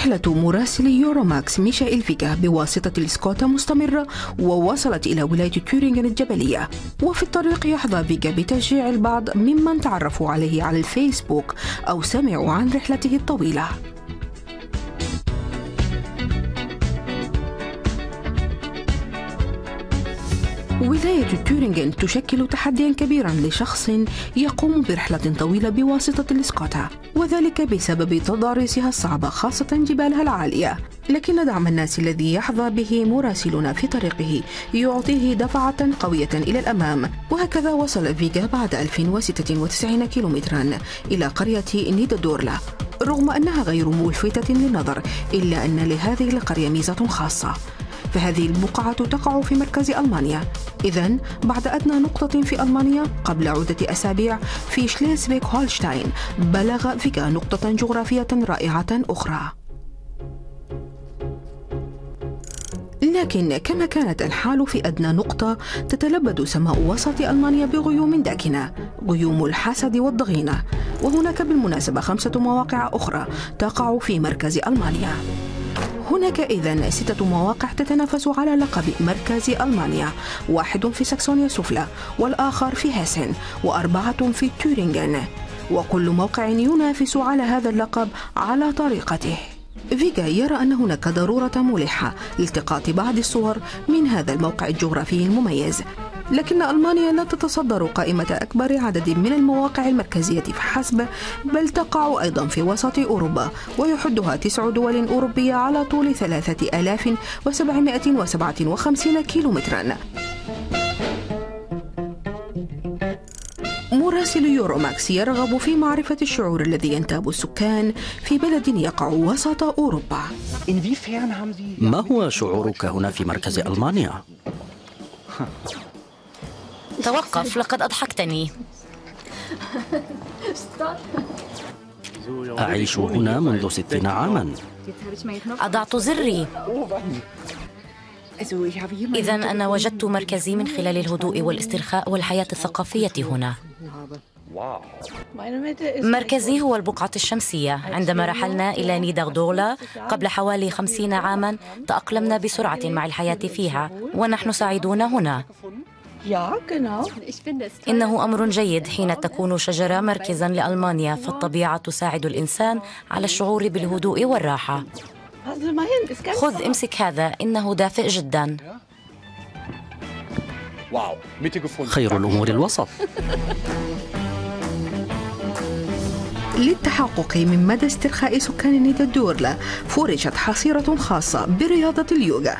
رحلة مراسل يوروماكس ميشائيل فيغا بواسطة الإسكوتا مستمرة، ووصلت إلى ولاية تورينغن الجبلية. وفي الطريق يحظى فيغا بتشجيع البعض ممن تعرفوا عليه على الفيسبوك أو سمعوا عن رحلته الطويلة. ولاية تورينغن تشكل تحديا كبيرا لشخص يقوم برحلة طويلة بواسطة الإسكوتا، وذلك بسبب تضاريسها الصعبة خاصة جبالها العالية. لكن دعم الناس الذي يحظى به مراسلنا في طريقه يعطيه دفعة قوية إلى الأمام. وهكذا وصل فيغا بعد 1096 كيلومترا إلى قرية نيدادورلا. رغم أنها غير ملفتة للنظر، إلا أن لهذه القرية ميزة خاصة، فهذه البقعة تقع في مركز ألمانيا. إذن بعد أدنى نقطة في ألمانيا قبل عدة أسابيع في شليزفيغ هولشتاين، بلغ فيغا نقطة جغرافية رائعة أخرى. لكن كما كانت الحال في أدنى نقطة، تتلبد سماء وسط ألمانيا بغيوم داكنة، غيوم الحسد والضغينة. وهناك بالمناسبة 5 مواقع أخرى تقع في مركز ألمانيا. هناك إذن 6 مواقع تتنافس على لقب مركز ألمانيا، 1 في ساكسونيا السفلى، والآخر في هيسن، و4 في تورينغن، وكل موقع ينافس على هذا اللقب على طريقته. فيغا يرى أن هناك ضرورة ملحة لالتقاط بعض الصور من هذا الموقع الجغرافي المميز. لكن ألمانيا لا تتصدر قائمة أكبر عدد من المواقع المركزية فحسب، بل تقع أيضا في وسط أوروبا، ويحدها 9 دول أوروبية على طول 3757 كيلومترا. مراسل يوروماكس يرغب في معرفة الشعور الذي ينتاب السكان في بلد يقع وسط أوروبا. ما هو شعورك هنا في مركز ألمانيا؟ توقف، لقد أضحكتني. أعيش هنا منذ 60 عاما. أضعت زري. إذن أنا وجدت مركزي من خلال الهدوء والاسترخاء والحياة الثقافية هنا. مركزي هو البقعة الشمسية. عندما رحلنا إلى نيدادورلا قبل حوالي 50 عاما، تأقلمنا بسرعة مع الحياة فيها، ونحن سعيدون هنا. إنه أمر جيد حين تكون شجرة مركزا لألمانيا، فالطبيعة تساعد الإنسان على الشعور بالهدوء والراحة. خذ، امسك هذا، إنه دافئ جدا. خير الأمور الوسط. للتحقق من مدى استرخاء سكان نيدادورلا، فرشت حصيرة خاصة برياضة اليوغا.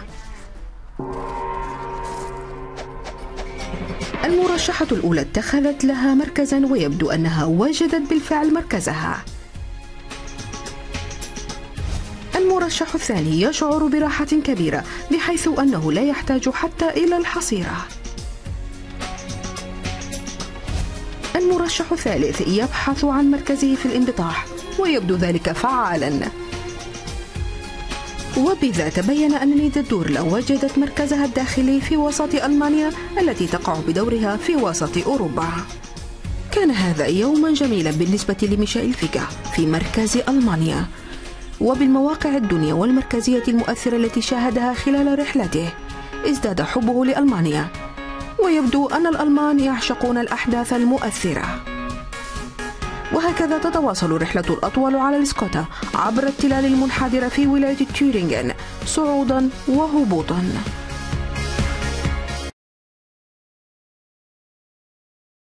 المرشحة الأولى اتخذت لها مركزا، ويبدو أنها وجدت بالفعل مركزها. المرشح الثاني يشعر براحة كبيرة، بحيث أنه لا يحتاج حتى إلى الحصيرة. المرشح الثالث يبحث عن مركزه في الانبطاح، ويبدو ذلك فعالا. وبذا تبين أن نيدادورلا وجدت مركزها الداخلي في وسط ألمانيا التي تقع بدورها في وسط أوروبا. كان هذا يوما جميلا بالنسبة لميشائيل فيغا في مركز ألمانيا، وبالمواقع الدنيا والمركزية المؤثرة التي شاهدها خلال رحلته ازداد حبه لألمانيا، ويبدو أن الألمان يعشقون الأحداث المؤثرة. وهكذا تتواصل رحلة الأطول على الإسكوتا عبر التلال المنحدرة في ولاية تورينغن، صعودا وهبوطا.